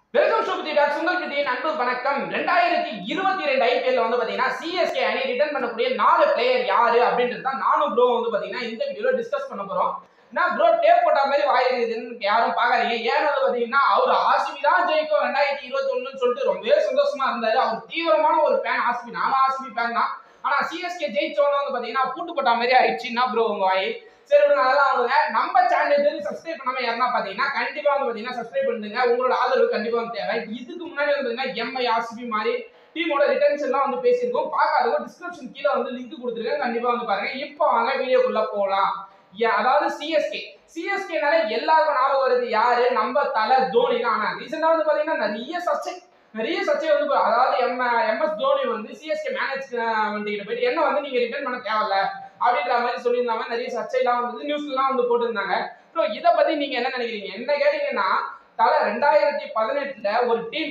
Welcome to விதிடாக்ஸ் உங்களுக்கு அன்பு வணக்கம் 2022 ஐபிஎல் வந்து பாத்தீங்கன்னா சிஎஸ்கே அணி ரிட்டர்ன் பண்ணக்கூடிய 4 பிளேயர் யாரு அப்படின்றது தான் நானும் ப்ரோ வந்து பாத்தீங்கன்னா இந்த வீடியோல டிஸ்கஸ் பண்ண போறோம். நான் ப்ரோ டேப் போட்ட மாதிரி வாயிருக்குதுன்னு யாரும் பாக்காதீங்க. ஏன்னு வந்து பாத்தீங்கன்னா அவர் ஆர்சிபி தான் ஜெயிக்கும் 2021 சொல்லிட்டு ரொம்பவே சந்தோஷமா இருந்தாரு. அவர் தீவிரமான ஒரு ஃபேன் ஆர்சிபி. நானும் ஆர்சிபி ஃபேன் தான். ஆனா சிஎஸ்கே ஜெயிச்சோன்னு வந்து பாத்தீங்கன்னா பூட்டு போட்ட மாதிரி ஆயிடுச்சுன்னா ப்ரோ உங்க வாய் சரி விடுங்க. அதெல்லாம் அவங்க நம்ம சேனல் சப்ஸ்கிரைப் பண்ணாம யாருன்னா பாத்தீங்கன்னா கண்டிப்பா வந்து பாத்தீங்கன்னா சப்ஸ்கிரைப் பண்ணுங்க. உங்களோட ஆதரவு கண்டிப்பா வந்து தேவை. இதுக்கு முன்னாடி வந்து பாத்தீங்கன்னா எம்ஐ ஆர்சிபி மாதிரி டீமோட ரிட்டர்ன்ஸ் எல்லாம் வந்து பேசியிருக்கோம். பார்க்காதவங்க டிஸ்கிரிப்ஷன் கீழே வந்து லிங்க் கொடுத்துருக்கேன். கண்டிப்பா வந்து பாருங்க. இப்போ வாங்க வீடியோக்குள்ள போகலாம். அதாவது சிஎஸ்கேனால எல்லாருக்கும் ஞாபகம் வருது யாரு? நம்ம தலை தோனி தான். ஆனா ரீசெண்டா வந்து பாத்தீங்கன்னா நிறைய சர்ச்சை வந்து அதாவது எம்எஸ் தோனி வந்து சிஎஸ்கே மேனேஜ்மெண்ட் கிட்ட போயிட்டு என்ன வந்து நீங்க ரிட்டர்ன் பண்ண தேவையில்ல அப்படின்ற மாதிரி சொல்லியிருந்தாங்க. நிறைய சர்ச்சைலாம் வந்து நியூஸ்லாம் வந்து போட்டிருந்தாங்க. ஸோ இதை பத்தி நீங்க என்ன நினைக்கிறீங்க? என்ன கேட்டீங்கன்னா தலை 2018 ஒரு டீம்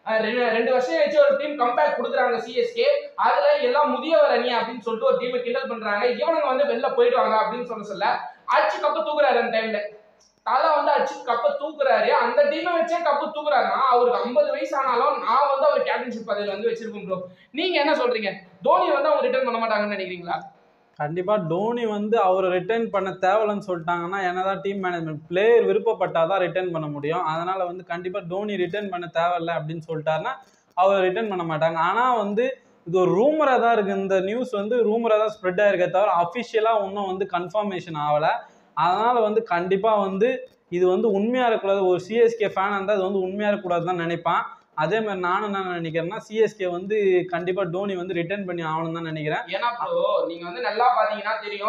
2 வருஷம் வச்சு ஒரு டீம் கம்பேக் கொடுக்குறாங்க சிஎஸ்கே. அதுல எல்லாம் முதியவர் அணி அப்படின்னு சொல்லிட்டு ஒரு டீமை கிண்டல் பண்றாங்க. இவனுங்க வந்து வெளில போயிடுவாங்க அப்படின்னு சொல்ல அடிச்சு கப்ப தூக்குறாரு. அந்த டைம்ல தலை வந்து அடிச்சு கப்ப தூக்குறாரு. அந்த டீமை வச்சே கப்பு தூக்குறாருன்னா அவருக்கு 50 வயசு ஆனாலும் நான் வந்து அவர் கேப்டன்ஷிப் பதவியில் வந்து வச்சிருக்கேன் ப்ரோ. நீங்க என்ன சொல்றீங்க? தோனி வந்து அவங்க ரிட்டர்ன் பண்ண மாட்டாங்கன்னு நினைக்கிறீங்களா? கண்டிப்பா டோனி வந்து அவர் ரிட்டர்ன் பண்ண தேவையில்லைன்னு சொல்லிட்டாங்கன்னா என்னதான் டீம் மேனேஜ்மெண்ட் பிளேயர் விருப்பப்பட்டாதான் ரிட்டர்ன் பண்ண முடியும். அதனால வந்து கண்டிப்பா டோனி ரிட்டர்ன் பண்ண தேவையில்லை அப்படின்னு சொல்லிட்டாருன்னா அவர் ரிட்டர்ன் பண்ண மாட்டாங்க. ஆனா வந்து இது ஒரு ரூமரா தான் இருக்கு. இந்த நியூஸ் வந்து ரூமரா தான் ஸ்ப்ரெட் ஆயிருக்கே தவிர அஃபிஷியலா இன்னும் வந்து கன்ஃபர்மேஷன் ஆகல. அதனால வந்து கண்டிப்பா வந்து இது வந்து உண்மையா இருக்கக்கூடாது. ஒரு சிஎஸ்கே ஃபேன் இருந்தால் இது வந்து உண்மையா இருக்கக்கூடாது தான் நினைப்பான். அதே மாதிரி நானும் என்ன நினைக்கிறேன்னா சிஎஸ்கே வந்து கண்டிப்பா டோனி வந்து ரிட்டர்ன் பண்ணி ஆகணும் தான் நினைக்கிறேன். ஏன்னா ப்ரோ நீங்க வந்து நல்லா பாத்தீங்கன்னா தெரியும்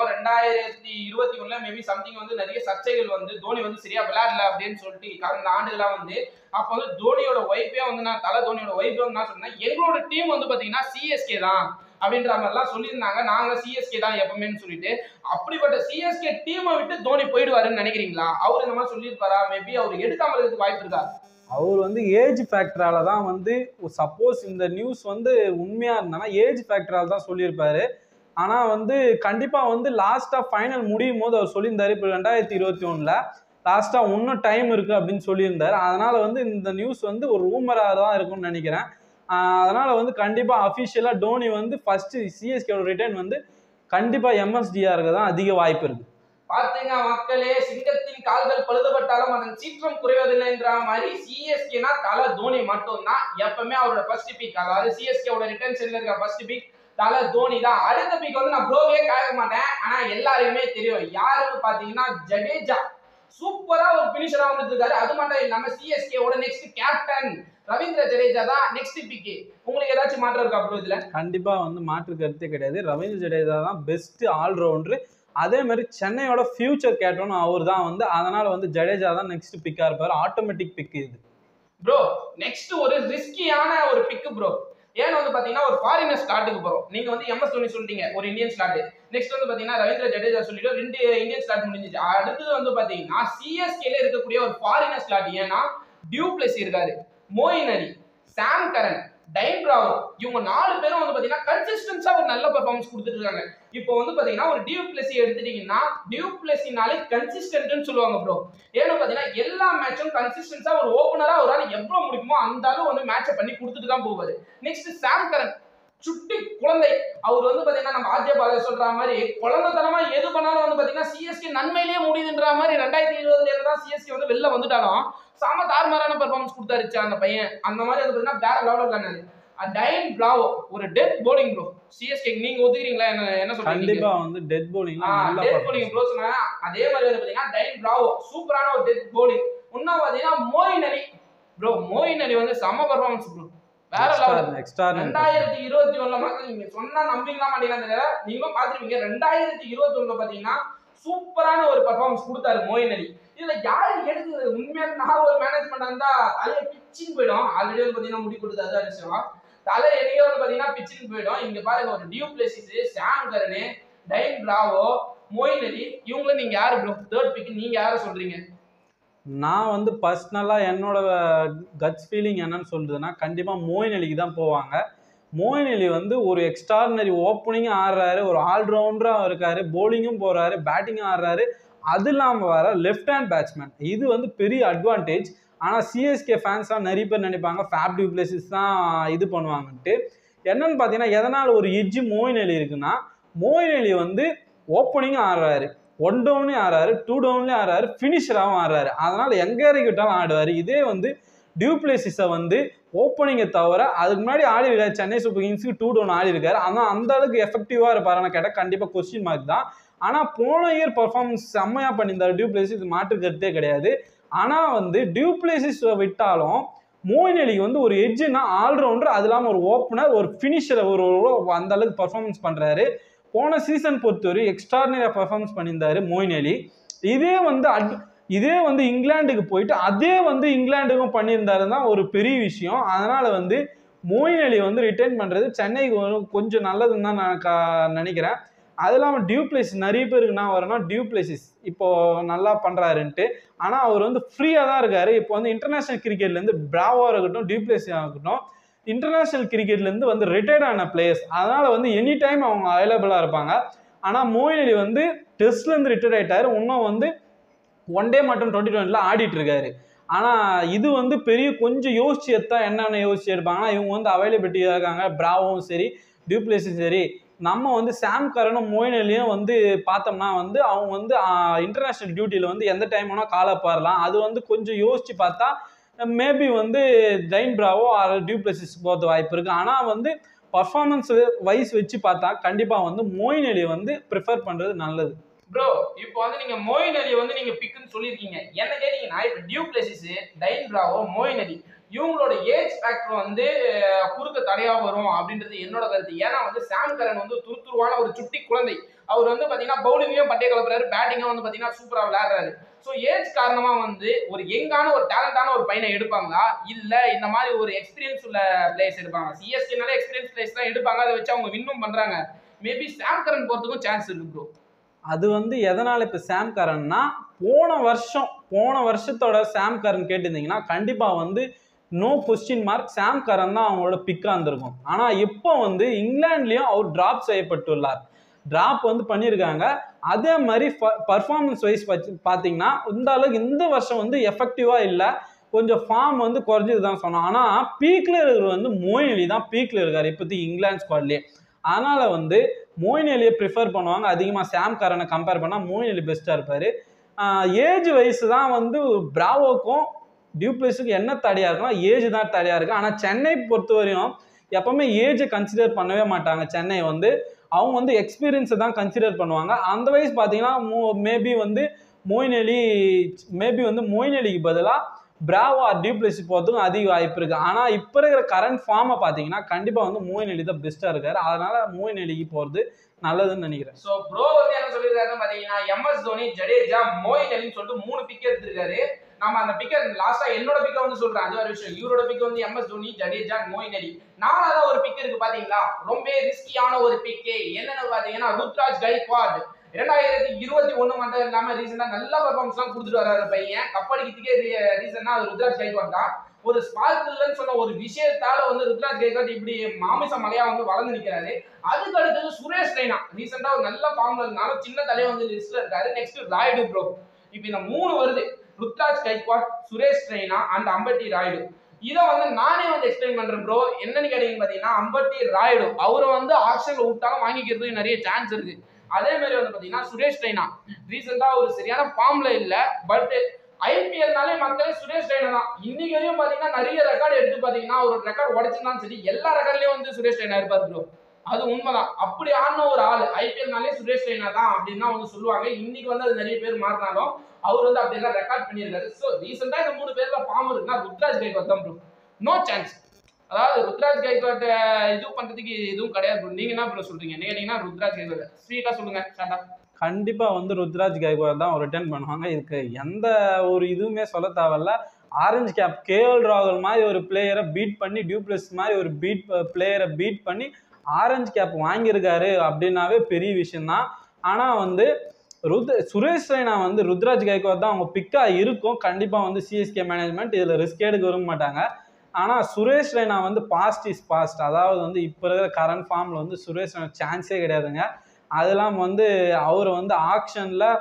2021 மேபி சம்திங் வந்து நிறைய சர்ச்சைகள் வந்து தோனி வந்து சரியா விளையாடல அப்படின்னு சொல்லிட்டு கடந்த ஆண்டுகளா வந்து அப்ப வந்து தோனியோட ஒய்ஃபே வந்து நான் தலை தோனியோட ஒய்ஃபே வந்து நான் சொன்னேன் எங்களோட டீம் வந்து பாத்தீங்கன்னா சிஎஸ்கே தான் அப்படின்ற மாதிரிலாம் சொல்லியிருந்தாங்க. நாங்க சிஎஸ்கே தான் எப்பவுமேன்னு சொல்லிட்டு அப்படிப்பட்ட சிஎஸ்கே டீமை விட்டு தோனி போயிடுவாருன்னு நினைக்கிறீங்களா? அவர் இந்த மாதிரி சொல்லியிருப்பாரா? மேபி அவர் எடுக்காம இருக்கிறதுக்கு வாய்ப்பு இருக்கா? அவர் வந்து ஏஜ் ஃபேக்டரால தான் வந்து சப்போஸ் இந்த நியூஸ் வந்து உண்மையா இருந்தானா ஏஜ் ஃபேக்டரால தான் சொல்லியிருப்பாரு. ஆனா வந்து கண்டிப்பா வந்து லாஸ்டா ஃபைனல் முடியும் போது அவர் சொல்லியிருந்தாரு இப்போ 2021 லாஸ்டா இன்னும் டைம் இருக்கு அப்படின்னு சொல்லியிருந்தாரு. அதனால வந்து இந்த நியூஸ் வந்து ஒரு ரூமரா தான் இருக்கும்னு நினைக்கிறேன். அதனால வந்து கண்டிப்பா அஃபிஷியலா டோனி வந்து ஃபர்ஸ்ட் சிஎஸ்கே ரிட்டர்ன் வந்து கண்டிப்பா எம்எஸ்டிஆருக்கு தான் அதிக வாய்ப்பு இருக்கு. பாத்தீங்க மக்களே, சிங்கத்தின் கால்கள் பழுதுபட்டாலும் அதன் சீற்றம் குறைவதில்லை என்ற மாதிரி சிஎஸ்கேனா தலை தோனி மட்டும்தான் எப்பவுமே அவரோட ஃபர்ஸ்ட் பிக். அதாவது சிஎஸ்கேவோட ரிட்டர்ன்ஸ்ல இருக்க ஃபர்ஸ்ட் பிக் தலை தோனி தான். அடுத்த பிக் வந்து நான் ப்ரோவே கேட்க மாட்டேன். ஆனா எல்லாருக்குமே தெரியும் யாருன்னு பாத்தீங்கன்னா ஜடேஜா சூப்பரா ஒரு பினிஷரா வந்துட்டு இருக்காரு. அது மட்டும் இல்லாம சிஎஸ்கேவோட நெக்ஸ்ட் கேப்டன் ரவீந்திர ஜடேஜா தான் நெக்ஸ்ட் பிக். உங்களுக்கு ஏதாச்சும் மாற்றம் இருக்கா ப்ரோ? இதுல கண்டிப்பா வந்து மாற்று கருத்தே கிடையாது. ரவீந்திர ஜடேஜா தான் பெஸ்ட் ஆல்ரவுண்டர். அதே மாதிரி சென்னையோட ஃபியூச்சர் கேட்டோன்னு அவர் தான் வந்து. அதனால வந்து ஜடேஜா தான் நெக்ஸ்ட் பிக்கா இருப்பாரு. ஆட்டோமேட்டிக் பிக் இது ப்ரோ. நெக்ஸ்ட் ஒரு ரிஸ்கியான ஒரு பிக் ப்ரோ. ஏன்னு வந்து பாத்தீங்கன்னா ஒரு ஃபாரினர் ஸ்லாட்டுக்கு போறோம். நீங்க வந்து எம்எஸ் தோனி சொல்லிட்டீங்க ஒரு இந்தியன் ஸ்லாட். நெக்ஸ்ட் வந்து பாத்தீங்கன்னா ரவீந்திர ஜடேஜா சொல்லிட்டு 2 இந்தியன் ஸ்லாட் முடிஞ்சிச்சு. அடுத்தது வந்து பாத்தீங்கன்னா சிஎஸ்கேல இருக்கக்கூடிய ஒரு ஃபாரினர் ஸ்லாட். ஏன்னா டியூப்ளசி இருக்காரு, Moeen Ali, Sam Curran, Dwayne Bravo இவங்க 4 பேரும் வந்து பாத்தீங்கன்னா கன்சிஸ்டன்ஸா ஒரு நல்ல பெர்ஃபார்மன்ஸ் கொடுத்துட்டு இருக்காங்க. இப்போ வந்து பாத்தீங்கன்னா ஒரு டியூப்ளசி எடுத்துட்டீங்கன்னா டியூப்ளசினாலே கன்சிஸ்டன்ட்னு சொல்லுவாங்க ப்ரோ. ஏன்னு பாத்தீங்கன்னா எல்லா மேட்சும் கன்சிஸ்டன்ஸா ஒரு ஓபனரா ஒரு ஆள் எவ்வளவு முடிக்குமோ அந்த அளவு வந்து மேட்சை பண்ணி கொடுத்துட்டு தான் போவாரு. நெக்ஸ்ட் சாம் கரன் சுட்டி குழந்தை. அவர் வந்து பாத்தீங்கன்னா நம்ம ஆர்ஜே பாலா சொல்ற மாதிரி குழந்தைத்தனமா எது பண்ணாலும் வந்து பாத்தீங்கன்னா சிஎஸ்கே நன்மையிலேயே முடியுதுன்ற மாதிரி 2020 தான் சிஎஸ்கே வந்து வெளில வந்துட்டாலும் சாம தாறுமாறான பெர்ஃபார்மன்ஸ் கொடுத்தாருச்சு அந்த பையன். அந்த மாதிரி வந்து பாத்தீங்கன்னா வேற லெவல்ல விளையாடுனாரு. டைன் பிராவோ ஒரு டெத் போலிங் ப்ரோ. சிஎஸ்கே நீங்க ஒத்துக்கிறீங்களா? என்ன சொல்றீங்க? கண்டிப்பா வந்து death bowling death bowling bro சொன்னா அதே மாதிரி வந்து பாத்தீங்கன்னா டைன் பிராவோ சூப்பரான ஒரு டெத் போலிங். இன்னும் பாத்தீங்கன்னா மோயின் அலி ப்ரோ. மோயின் அலி வந்து செம பெர்ஃபார்மன்ஸ் ப்ரோ. வேற லெவல். 2021 மக்கள் நீங்க சொன்னா நம்பிங்களா மாட்டீங்களா? நீங்களும் பாத்துருப்பீங்க. 2021 பாத்தீங்கன்னா சூப்பரான ஒரு பெர்ஃபார்மன்ஸ் கொடுத்தாரு மோயின் அலி. இதுல யாரு எடுக்குது? உண்மையான நான் ஒரு மேனேஜ்மெண்ட் இருந்தா தலையை பிச்சின்னு போயிடும். ஆல்ரெடி வந்து பாத்தீங்கன்னா முடி கொடுத்து அது விஷயம் தலை எதையோ வந்து பாத்தீங்கன்னா பிச்சின்னு போயிடும். இங்க பாருங்க ஒரு Du Plessis, Sam Curran, Dwayne Bravo, Moeen Ali இவங்கள நீங்க யாரு ப்ரோ தேர்ட் பிக்? நீங்க யாரை சொல்றீங்க? நான் வந்து பர்சனலாக என்னோட கட்ஸ் ஃபீலிங் என்னன்னு சொல்றதுன்னா கண்டிப்பாக மோயின் அலிக்கு தான் போவாங்க. மோயின் அலி வந்து ஒரு எக்ஸ்ட்ராடினரி ஓப்பனிங்கும் ஆடுறாரு, ஒரு ஆல்ரவுண்டராக இருக்காரு, போலிங்கும் போறாரு, பேட்டிங்கும் ஆடுறாரு. அது இல்லாமல் வர லெஃப்ட் ஹேண்ட் பேட்ஸ்மேன். இது வந்து பெரிய அட்வான்டேஜ். ஆனால் சிஎஸ்கே ஃபேன்ஸ்லாம் நிறைய பேர் நினைப்பாங்க ஃபேப் டு பிளேசஸ் தான் இது பண்ணுவாங்கன்ட்டு. என்னன்னு பார்த்தீங்கன்னா எதனால் ஒரு எட்ஜு மோயின் அலி இருக்குன்னா, மோயின் அலி வந்து ஓப்பனிங்கும் ஆடுறாரு, 1 டவுன்லேயும் ஆடுறாரு, 2 டவுன்லேயும் ஆடுறாரு, ஃபினிஷராகவும் ஆடுறாரு. அதனால் எங்கே இறக்கிட்டாலும் ஆடுவார். இதே வந்து டியூப்ளேசிஸை வந்து ஓப்பனிங்கை தவிர அதுக்கு முன்னாடி ஆடி இருக்காரு, சென்னை சூப்பர் கிங்ஸ்க்கு 2 டவுன் ஆடி இருக்காரு. ஆனால் அந்த அளவுக்கு எஃபெக்டிவாக இருப்பாருன்னு கேட்டால் கண்டிப்பாக கொஸ்டின் மார்க் தான். ஆனால் போன இயர் பர்ஃபார்மன்ஸ் செம்மையாக பண்ணியிருந்தார் டியூப்ளேசிஸ், இது மாற்று கருத்தே கிடையாது. ஆனால் வந்து டியூப்ளேசிஸ் விட்டாலும் மோயின் அலிக்கு வந்து ஒரு எட்ஜுனா ஆல்ரவுண்டர், அது இல்லாமல் ஒரு ஓப்பனர், ஒரு ஃபினிஷர், ஒரு அந்த அளவுக்கு பர்ஃபார்மன்ஸ் பண்ணுறாரு. போன சீசன் பொறுத்தவரை எக்ஸ்ட்ராடினரியாக பர்ஃபார்மன்ஸ் பண்ணியிருந்தாரு மோயின் அலி. இதே வந்து இங்கிலாந்துக்கு போயிட்டு அதே வந்து இங்கிலாந்துக்கும் பண்ணியிருந்தாரு தான் ஒரு பெரிய விஷயம். அதனால் வந்து மோயின் அலி வந்து ரிட்டைன் பண்ணுறது சென்னைக்கு கொஞ்சம் நல்லதுன்னு தான் நான் நினைக்கிறேன். அது இல்லாமல் டியூப்ளேசிஸ் நிறைய பேருக்கு நான் வரேன்னா டியூப்ளேசிஸ் இப்போ நல்லா பண்ணுறாருன்ட்டு. ஆனால் அவர் வந்து ஃப்ரீயாக தான் இருக்காரு. இப்போ வந்து இன்டர்நேஷ்னல் கிரிக்கெட்லேருந்து பிராவோ இருக்கட்டும், டியூப்ளேசிஸ் ஆகட்டும், இன்டர்நேஷ்னல் கிரிக்கெட்லேருந்து வந்து ரிட்டையர்ட் ஆன பிளேயர்ஸ். அதனால் வந்து எனி டைம் அவங்க அவைலபிளாக இருப்பாங்க. ஆனால் மோயின் அலி வந்து டெஸ்ட்லேருந்து ரிட்டையர்ட் ஆகிட்டாரு. இன்னும் வந்து 1 டே மட்டும் 2020 ஆடிட்டு இருக்காரு. ஆனால் இது வந்து பெரிய கொஞ்சம் யோசிச்சு எடுத்தா என்னென்ன யோசிச்சு எடுப்பாங்கன்னா, இவங்க வந்து அவைலபிலிட்டியாக இருக்காங்க, பிராவோவும் சரி டியூப்ளேசிஸும் சரி. நம்ம வந்து சாம் கரனும் மோயின் அலியும் வந்து பார்த்தோம்னா வந்து அவங்க வந்து இன்டர்நேஷ்னல் டியூட்டியில் வந்து எந்த டைம் வேணால் கால் அப் ஆடலாம். அது வந்து கொஞ்சம் யோசிச்சு பார்த்தா மேபி வந்து ஜெயின் பிராவோ டியூப்ளேசிஸ் போகிறது வாய்ப்பு இருக்குது. ஆனால் வந்து பர்ஃபார்மன்ஸ் வைஸ் வச்சு பார்த்தா கண்டிப்பாக வந்து மோயின் அலியை வந்து ப்ரிஃபர் பண்ணுறது நல்லது. ப்ரோ இப்போ வந்து நீங்க மோயின் அலி வந்து நீங்க பிக்குன்னு சொல்லியிருக்கீங்க. என்ன கேட்டீங்கன்னா இப்போ Du Plessis, Dwayne Bravo, Moeen Ali இவங்களோட ஏஜ் ஃபேக்டர் வந்து குறுக்க தடையா வரும் அப்படின்றது என்னோட கருத்து. ஏன்னா வந்து சாம் கரன் வந்து துருத்துருவான ஒரு சுட்டி குழந்தை. அவர் வந்து பாத்தீங்கன்னா பவுலிங்லயும் பட்டைய கலப்புறாரு, பேட்டிங்கும் வந்து பாத்தீங்கன்னா சூப்பரா விளையாடுறாரு. ஸோ ஏஜ் காரணமா வந்து ஒரு யங்கான ஒரு டேலண்டான ஒரு பையனை எடுப்பாங்களா, இல்ல இந்த மாதிரி ஒரு எக்ஸ்பீரியன்ஸ் உள்ள பிளேயர்ஸ் எடுப்பாங்க? சிஎஸ்கேனால எக்ஸ்பீரியன்ஸ் பிளேயர்ஸ் தான் எடுப்பாங்க, அதை வச்சு அவங்க வின்னும் பண்றாங்க. மேபி சாம் கரன் போறதுக்கும் சான்ஸ் இருக்கு ப்ரோ. அது வந்து எதனால இப்போ சாம் கரன்னா, போன வருஷத்தோட சாம் கரன் கேட்டிருந்தீங்கன்னா கண்டிப்பாக வந்து no question mark Sam Curran தான் அவங்களோட பிக்காக இருந்திருக்கும். ஆனால் இப்போ வந்து இங்கிலாந்துலேயும் அவர் டிராப் செய்யப்பட்டுள்ளார். டிராப் வந்து பண்ணியிருக்காங்க. அதே மாதிரி பர்ஃபார்மன்ஸ் வைஸ் பார்த்தீங்கன்னா இந்த அளவுக்கு இந்த வருஷம் வந்து எஃபெக்டிவாக இல்லை, கொஞ்சம் ஃபார்ம் வந்து குறைஞ்சது தான் சொன்னோம். ஆனால் பீக்கில் இருக்கிற வந்து மோயின் அலி தான் பீக்கில் இருக்கார் இப்போதைக்கு இங்கிலாந்து ஸ்குவாட்லேயே. அதனால் வந்து மோயின் அலியை ப்ரிஃபர் பண்ணுவாங்க அதிகமாக. சாம் கரனை கம்பேர் பண்ணால் மோயின் அலி பெஸ்ட்டாக இருப்பார். ஏஜ் வைஸ் தான் வந்து பிராவோக்கும் டியூப்ளேஸுக்கும் என்ன தடையாக இருக்குன்னா ஏஜ் தான் தடையாக இருக்குது. ஆனால் சென்னை பொறுத்தவரையும் எப்போவுமே ஏஜை கன்சிடர் பண்ணவே மாட்டாங்க. சென்னை வந்து அவங்க வந்து எக்ஸ்பீரியன்ஸை தான் கன்சிடர் பண்ணுவாங்க. அந்த வயசு பார்த்தீங்கன்னா மேபி வந்து மோயின் அலிக்கு பதிலாக பிராவோ டியூப்ளேசிஸ் போகிறதுக்கும் அதிக வாய்ப்பு இருக்குது. ஆனால் இப்போ இருக்கிற கரண்ட் ஃபார்மை பார்த்தீங்கன்னா கண்டிப்பாக வந்து மோயின் அலி தான் பெஸ்ட்டாக இருக்காரு. அதனால மோயின் அலிக்கு போகிறது நல்லதுன்னு நினைக்கிறேன். ஸோ ப்ரோ வந்து என்ன சொல்லியிருக்காருன்னு பார்த்தீங்கன்னா MS தோனி, ஜடேஜா, மோயின் அலின்னு சொல்லிட்டு 3 பிக் எடுத்திருக்காரு. நம்ம அந்த பிக்கை லாஸ்டா என்னோட பிக்கை வந்து சொல்றேன், அது ஒரு விஷயம். இவரோட பிக் வந்து MS தோனி, ஜடேஜா, மோயின் அலி. நாலாவது ஒரு பிக் இருக்கு பாத்தீங்களா, ரொம்ப ரிஸ்கியான ஒரு பிக். என்னன்னு பாத்தீங்கன்னா ருத்ராஜ் கைக்வாட். 2021 மட்டும் இல்லாம ரீசெண்டா நல்ல பெர்ஃபார்மன்ஸ் எல்லாம் கொடுத்துட்டு வர்றாரு பையன். கப்படிக்கிறதுக்கே ரீசன்னா ருத்ராஜ் கைக்வாட் தான். ஒரு ஸ்பார்க்கிள்னு சொன்ன ஒரு விஷயத்தால வந்து ருத்ராஜ் கைக்வாட் இப்படி மாமிச மலையா வந்து வளர்ந்து நிக்கிறாரு. அதுக்கு அடுத்தது சுரேஷ் ரெய்னா ரீசெண்டா ஒரு நல்ல ஃபார்ம்ல இருந்தாலும் சின்ன தலையை வந்து லிஸ்ட்ல இருக்காரு. Next Rayudu bro. இப்ப இந்த 3 வருது, ருத்ராஜ் கைக்வாட், சுரேஷ் ரெய்னா அண்ட் அம்பட்டி ராய்டு. இதை வந்து நானே வந்து எக்ஸ்பிளைன் பண்றேன் ப்ரோ. என்னன்னு கேட்டீங்கன்னு பாத்தீங்கன்னா அம்பட்டி ராய்டு அவரை வந்து ஆக்ஷன்ல விட்டாலும் வாங்கிக்கிறதுக்கு நிறைய சான்ஸ் இருக்கு. அதே மாதிரி வந்து பாத்தீங்கன்னா சுரேஷ் ரெய்னா ரீசெண்டா ஒரு சரியான ஃபார்ம்ல இல்ல, பட் IPLனாலே மக்களே சுரேஷ் ரெய்னா தான். இன்னைக்கு வரையும் பாத்தீங்கன்னா நிறைய ரெக்கார்டு எடுத்து பாத்தீங்கன்னா ஒரு ரெக்கார்டு உடைச்சிருந்தாலும் சரி எல்லா ரெக்கார்ட்லயும் வந்து சுரேஷ் ரெய்னா இருப்பாரு ப்ரோ. அது உண்மைதான். அப்படி ஆடின ஒரு ஆள் IPLனாலே சுரேஷ் ரெய்னா தான் அப்படின்னு தான் வந்து சொல்லுவாங்க. இன்னைக்கு வந்து அது நிறைய பேர் மாறினாலும் அவர் வந்து அப்படியெல்லாம் ரெக்கார்ட் பண்ணியிருக்காரு. ஸோ ரீசெண்டா இந்த 3 பேர்ல ஃபார்ம் இருக்குன்னா ருத்ராஜ் கைக்வாட் தான் ப்ரோ. No chance. அதாவது ருத்ராஜ் கைக்வாட் இது பண்றதுக்கு எதுவும் கிடையாது. நீங்க என்ன ப்ரோ சொல்றீங்க? நீங்கன்னா ருத்ராஜ் கைக்வாட் ஸ்வீட்டா சொல்லுங்க. ஷார்ட்டா கண்டிப்பா வந்து ருத்ராஜ் கைக்வாட் தான் ரிட்டர்ன் பண்ணுவாங்க. இதுக்கு எந்த ஒரு இதுவுமே சொல்ல தேவையில்ல. ஆரஞ்சு கேப் KL ராகுல் மாதிரி ஒரு பிளேயரை பீட் பண்ணி, டியூப்ளேசிஸ் மாதிரி ஒரு பிளேயரை பீட் பண்ணி ஆரஞ்சு கேப் வாங்கியிருக்காரு அப்படின்னாவே பெரிய விஷயம்தான். ஆனால் வந்து சுரேஷ் ரெய்னா வந்து ருத்ராஜ் கைக்வாட் தான் அவங்க பிக்காக இருக்கும். கண்டிப்பாக வந்து CSK மேனேஜ்மெண்ட் இதில் ரிஸ்க் எடுக்க விரும்ப மாட்டாங்க. ஆனால் சுரேஷ் ரெய்னா வந்து பாஸ்ட் இஸ் பாஸ்ட். அதாவது வந்து இப்போ இருக்கிற கரண்ட் ஃபார்மில் வந்து சுரேஷ் ரெய்னா சான்ஸே கிடையாதுங்க. அதெல்லாம் வந்து அவர் வந்து ஆக்ஷனில்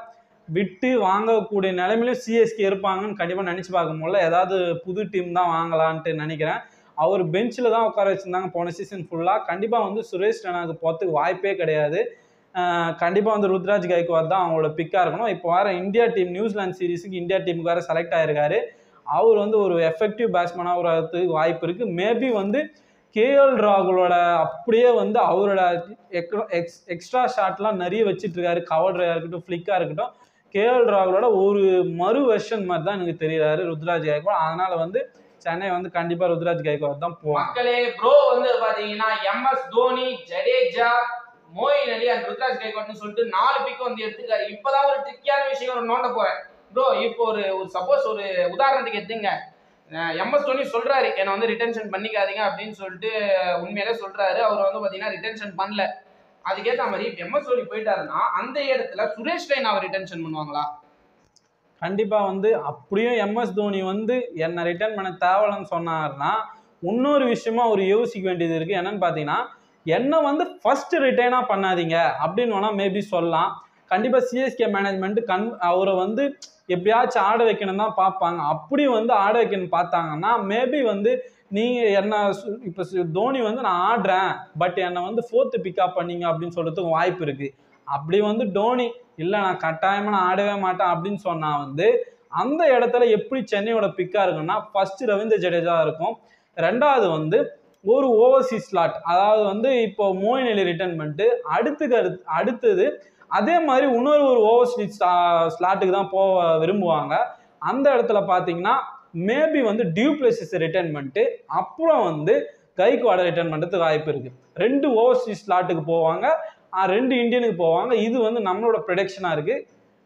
விட்டு வாங்கக்கூடிய நிலைமையிலும் சிஎஸ்கே இருப்பாங்கன்னு கண்டிப்பாக நினச்சி பார்க்க முடியல. ஏதாவது புது டீம் தான் வாங்கலான்ட்டு நினைக்கிறேன். அவர் பெஞ்சில் தான் உட்கார வச்சுருந்தாங்க போன சீசன் ஃபுல்லாக. கண்டிப்பாக வந்து சுரேஷ் ரெய்னாக்கு போகிறதுக்கு வாய்ப்பே கிடையாது. கண்டிப்பாக வந்து ருத்ராஜ் கைக்வாட் தான் அவங்களோட பிக்காக இருக்கணும். இப்போ வர இந்தியா டீம் நியூசிலாந்து சீரீஸுக்கு இந்தியா டீமுக்கு வேறு செலக்ட் ஆகிருக்காரு. அவர் வந்து ஒரு எஃபெக்டிவ் பேட்ஸ்மேனாக வரதுக்கு வாய்ப்பு இருக்குது. மேபி வந்து கேஎல் ராகுலோட அப்படியே வந்து அவரோட எக்ஸ்ட்ரா ஷாட்லாம் நிறைய வச்சுட்டு இருக்காரு. கவர் ட்ரைவாக இருக்கட்டும், ஃப்ளிக்காக இருக்கட்டும், கேஎல் ராகுலோட ஒரு மறு வெர்ஷன் மாதிரி தான் எனக்கு தெரியுறாரு ருத்ராஜ் கைக்வாட். அதனால வந்து சென்னை வந்து கண்டிப்பா ருத்ராஜ் கைக்வாட் தான் போவாங்க. மக்களே ப்ரோ வந்து பாத்தீங்கன்னா எம்எஸ் தோனி, ஜடேஜா, மோயின் அலி அண்ட் ருத்ராஜ் கைக்வாட்னு சொல்லிட்டு 4 பிக் வந்து எடுத்துக்காரு. இப்பதான் ஒரு ட்ரிக்கியான விஷயம் நோண்ட போறேன் ப்ரோ. இப்போ ஒரு சப்போஸ் ஒரு உதாரணத்துக்கு எடுத்துங்க, எம்எஸ் தோனி சொல்றாரு என்னை வந்து ரிட்டென்ஷன் பண்ணிக்காதீங்க அப்படின்னு சொல்லிட்டு உண்மையிலே சொல்றாரு. அவர் வந்து பாத்தீங்கன்னா ரிட்டென்ஷன் பண்ணல. அதுக்கேற்ற மாதிரி எம்எஸ் தோனி போயிட்டாருன்னா அந்த இடத்துல சுரேஷ் ரெய்னா அவர் ரிட்டென்ஷன் பண்ணுவாங்களா? கண்டிப்பா வந்து அப்படியும் எம்எஸ் தோனி வந்து என்ன ரிட்டர்ன் பண்ண தேவையில்லைன்னு சொன்னாருன்னா இன்னொரு விஷயமா அவர் யோசிக்க வேண்டியது இருக்கு. என்னன்னு பாத்தீங்கன்னா, என்ன வந்து ஃபர்ஸ்ட் ரிட்டைனா பண்ணாதீங்க அப்படின்னு வேணா மேபி சொல்லலாம். கண்டிப்பா சிஎஸ்கே மேனேஜ்மெண்ட் அவரை வந்து எப்படியாச்சும் ஆட வைக்கணும் தான் பார்ப்பாங்க. அப்படி வந்து ஆட வைக்கணும் பார்த்தாங்கன்னா மேபி வந்து நீங்க என்ன இப்போ தோனி வந்து நான் ஆடுறேன் பட் என்னை வந்து 4th பிக்கப் பண்ணீங்க அப்படின்னு சொல்றதுக்கு வாய்ப்பு இருக்கு. அப்படி வந்து டோனி இல்லை நான் கட்டாயமா நான் ஆடவே மாட்டேன் அப்படின்னு சொன்னா வந்து அந்த இடத்துல எப்படி சென்னையோட பிக்கா இருக்குன்னா ஃபர்ஸ்ட் ரவீந்திர ஜடேஜா இருக்கும். ரெண்டாவது வந்து ஒரு ஓவர்சீஸ் ஸ்லாட், அதாவது வந்து இப்போ மோயின் அலி ரிட்டர்ன் பண்ணிட்டு அடுத்தது அதே மாதிரி இன்னொரு ஒரு ஓவர்சீஸ் ஸ்லாட்டுக்கு தான் போக விரும்புவாங்க. அந்த இடத்துல பார்த்தீங்கன்னா மேபி வந்து டியூ பிளேசஸ் ரிட்டர்ன் பண்ணிட்டு அப்புறம் வந்து கைக்வாட ரிட்டர்ன் பண்ணுறதுக்கு வாய்ப்பு இருக்கு. 2 ஓவர்சீஸ் ஸ்லாட்டுக்கு போவாங்க, 2 இந்தியனுக்கு போவாங்க. இது வந்து நம்மளோட ப்ரெடிக்ஷனா இருக்கு.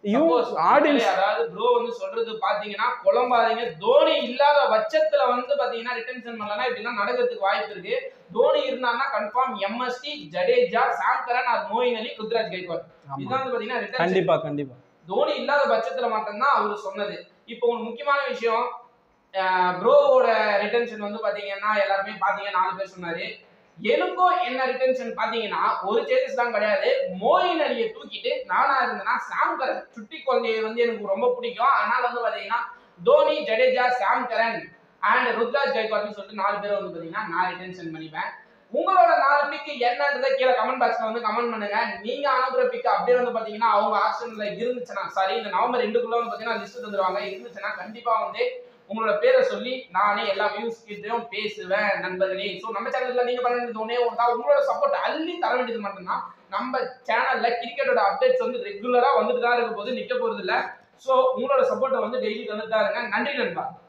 அதாவது ப்ரோ வந்து சொல்றது பாத்தீங்கன்னா குழம்பாதீங்க. தோனி இல்லாத பட்சத்துல வந்து பாத்தீங்கன்னா ரிட்டென்ஷன் பண்ணலன்னா இப்படிலாம் நடக்கிறதுக்கு வாய்ப்பு இருக்கு. தோனி இருந்தான்னா confirm MSD, Jadeja, Sam Curran or Moeen Ali, Ruturaj Gaikwad. இதுதான் வந்து பாத்தீங்கன்னா கண்டிப்பா கண்டிப்பா தோனி இல்லாத பட்சத்துல மட்டும்தான் அவர் சொன்னது. இப்போ ஒரு முக்கியமான விஷயம், ப்ரோவோட ரிட்டென்ஷன் வந்து பாத்தீங்கன்னா எல்லாருமே பாத்தீங்க 4 பேர் சொன்னாரு. எனக்கும் என்ன ரிட்டென்ஷன் பாத்தீங்கன்னா ஒரு சேஞ்சஸ் தான் கிடையாது. மோயின் அலியை தூக்கிட்டு நானா இருந்தேன்னா சாம் கரன் சுட்டி குழந்தையை வந்து எனக்கு ரொம்ப பிடிக்கும். அதனால வந்து பாத்தீங்கன்னா Dhoni, Jadeja, Sam Curran and Ruturaj கைக்வாட்னு சொல்லிட்டு 4 பேர் வந்து பாத்தீங்கன்னா நான் ரிட்டென்ஷன் பண்ணிப்பேன். உங்களோட 4 பிக் என்னன்றதை கீழே கமெண்ட் பாக்ஸ்ல வந்து கமெண்ட் பண்ணுங்க. நீங்க அனுப்புற பிக் அப்படியே வந்து பாத்தீங்கன்னா அவங்க ஆப்ஷன்ல இருந்துச்சுன்னா, சாரி இந்த நவம்பர் 2க்குள்ள வந்து பாத்தீங்கன்னா லிஸ்ட் தந்துருவாங்க. இருந்துச்சுன்னா கண்டிப்பா வந்து உங்களோட பேரை சொல்லி நானே எல்லா வியூஸ் கிட்டையும் பேசுவேன் நண்பர்களே. ஸோ நம்ம சேனல்ல நீங்க பண்ண வேண்டியது ஒன்னே ஒன்று, உங்களோட சப்போர்ட் அள்ளி தர வேண்டியது மட்டும்தான். நம்ம சேனல்ல கிரிக்கெட்டோட அப்டேட்ஸ் வந்து ரெகுலரா வந்துட்டு தான் இருக்க போது, நிக்க போறது இல்லை. ஸோ உங்களோட சப்போர்ட்டை வந்து டெய்லி தந்துட்டு தான் இருங்க. நன்றி நண்பா.